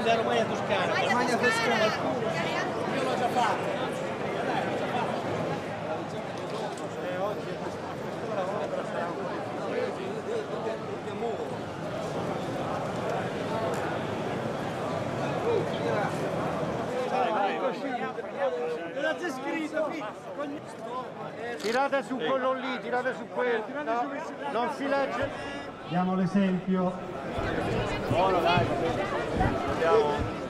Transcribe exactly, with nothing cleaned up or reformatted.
della Romagna Toscana. Romagna Toscana. Io l'ho già fatto. Cosa c'è scritto? Tirate su quello lì, tirate su quello. No, non si legge. Diamo l'esempio. Buono, dai. Andiamo.